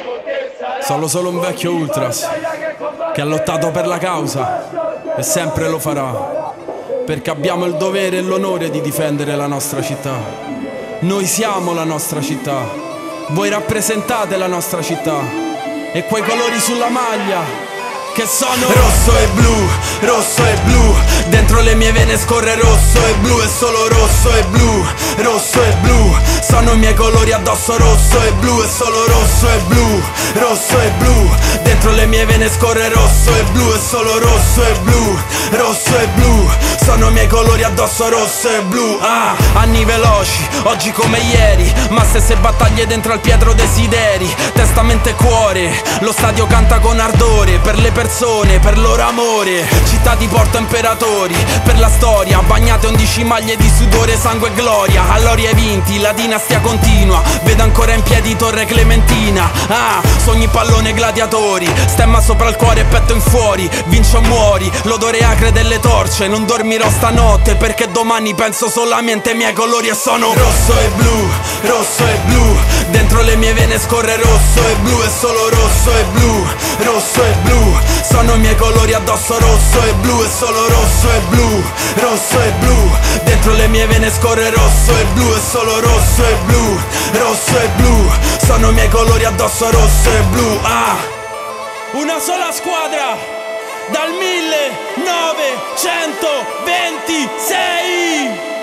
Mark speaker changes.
Speaker 1: Sono solo un vecchio ultras che ha lottato per la causa e sempre lo farà, perché abbiamo il dovere e l'onore di difendere la nostra città. Noi siamo la nostra città, voi rappresentate la nostra città e quei colori sulla maglia che sono rosso e blu, dentro le mie vene scorre rosso e blu, e solo rosso e blu, rosso e blu, sono i miei colori addosso, rosso e blu, e solo rosso e blu, rosso e blu, dentro le mie vene scorre rosso e blu, e solo rosso e blu, rosso e blu, sono i miei colori addosso, rosso e blu. Ah, anni veloci, oggi come ieri, ma stesse battaglie dentro al Pietro Desideri, testa, mente e cuore, lo stadio canta con ardore, per le persone, per loro amore, città di porto imperatori, per la storia, bagnate 11 maglie di sudore, sangue e gloria, allori ai vinti, la dinastia continua, vedo ancora in piedi Torre Clementina, ah, sogni pallone gladiatori, stemma sopra il cuore e petto in fuori, vinci o muori, l'odore acre delle torce, non dormirò stanotte perché domani penso solamente ai miei colori e sono rosso e blu, dentro le mie vene scorre rosso e blu, e solo rosso e blu, rosso e blu, sono i miei colori addosso, rosso e blu, e solo rosso e blu, rosso e blu, dentro le mie vene scorre rosso e blu, e solo rosso e blu, rosso e blu, sono i miei colori addosso, rosso e blu. Ah, una sola squadra dal 1926.